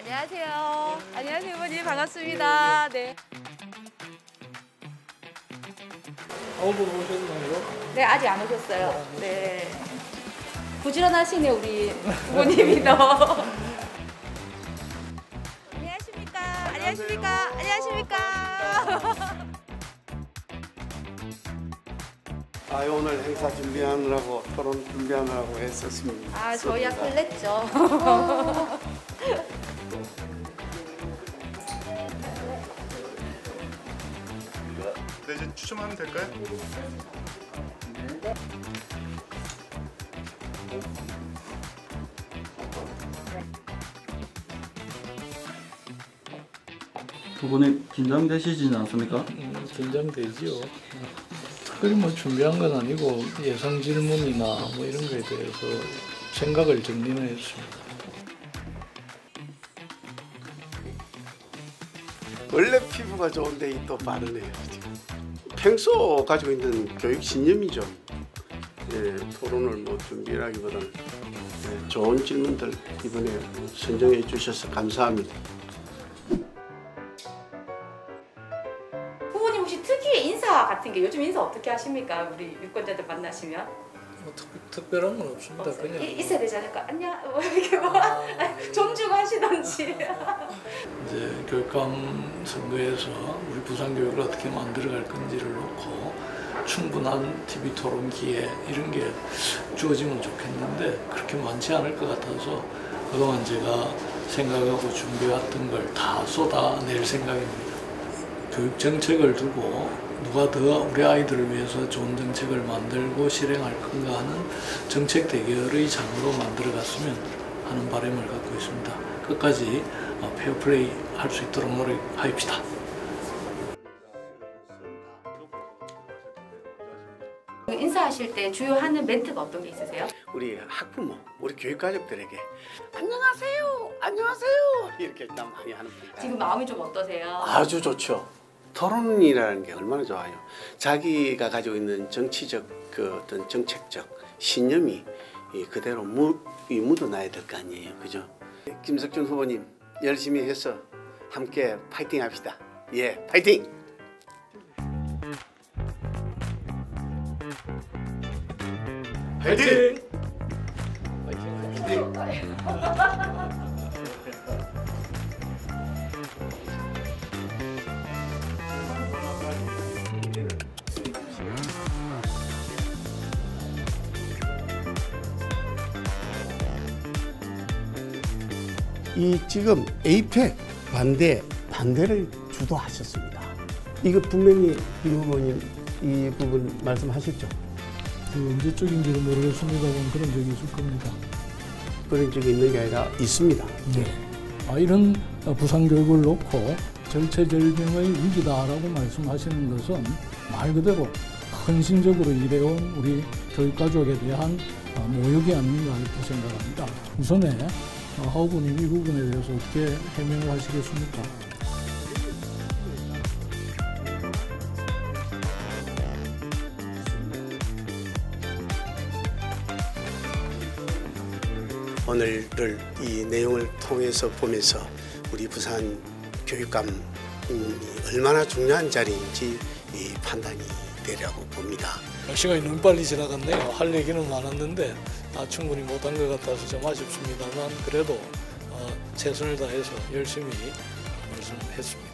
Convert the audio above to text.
안녕하세요. 안녕하세요, 후보님. 반갑습니다. 네. 오늘 오셨나요? 네, 아직 안 오셨어요. 네. 부지런하시네, 우리 후보님이도. 안녕하십니까. 안녕하십니까. 안녕하십니까. 오늘 행사 준비하느라고 토론 준비하느라고 했었습니다. 아, 저희야 설렜죠. 네, 이제 추첨하면 될까요? 후보님 긴장되시지는 않습니까? 긴장되지요. 특별히 뭐 준비한 건 아니고 예상 질문이나 뭐 이런 거에 대해서 생각을 정리는 했습니다. 원래 피부가 좋은데 또 바르네요. 평소 가지고 있는 교육 신념이죠. 토론을 뭐 준비하기보다는 좋은 질문들 이번에 선정해 주셔서 감사합니다. 후보님 혹시 특유의 인사 같은 게 요즘 인사 어떻게 하십니까? 우리 유권자들 만나시면? 뭐 특별한 건 없습니다. 그냥 있어야 되지 않을까? 안녕 뭐 이렇게 뭐 존중하시던지. 이제 교육감 선거에서 우리 부산 교육을 어떻게 만들어갈 건지를 놓고 충분한 TV 토론 기회 이런 게 주어지면 좋겠는데 그렇게 많지 않을 것 같아서 그동안 제가 생각하고 준비해왔던 걸 다 쏟아낼 생각입니다. 교육 정책을 두고 누가 더 우리 아이들을 위해서 좋은 정책을 만들고 실행할 건가 하는 정책 대결의 장으로 만들어갔으면 하는 바람을 갖고 있습니다. 끝까지 페어플레이 할 수 있도록 노력하십시다. 인사하실 때 주요 하는 멘트가 어떤 게 있으세요? 우리 학부모, 우리 교육 가족들에게 안녕하세요, 안녕하세요 이렇게 좀 많이 하는 분이다. 지금 마음이 좀 어떠세요? 아주 좋죠. 토론이라는 게 얼마나 좋아요. 자기가 가지고 있는 정치적 어떤 정책적 신념이 그대로 묻어나야 될 거 아니에요, 그죠? 김석준 후보님 열심히 해서 함께 파이팅 합시다. 예, 파이팅! 화이팅! 이 지금 에이펙 반대를 주도하셨습니다. 이거 분명히 김 후보님 이 부분 말씀하셨죠? 언제적인지는 모르겠습니다만 그런 적이 있을 겁니다. 그런 적이 있는 게 아니라 있습니다. 네. 이런 부산 교육을 놓고 절체절명의 위기다라고 말씀하시는 것은 말 그대로 헌신적으로 일해온 우리 교육가족에 대한 모욕이 아닌가 이렇게 생각합니다. 우선에 하 후보님 이 부분에 대해서 어떻게 해명을 하시겠습니까? 오늘을 이 내용을 통해서 보면서 우리 부산 교육감이 얼마나 중요한 자리인지 판단이 되려고 봅니다. 시간이 너무 빨리 지나갔네요. 할 얘기는 많았는데 충분히 못한 것 같아서 좀 아쉽습니다만 그래도 최선을 다해서 열심히 말씀했습니다.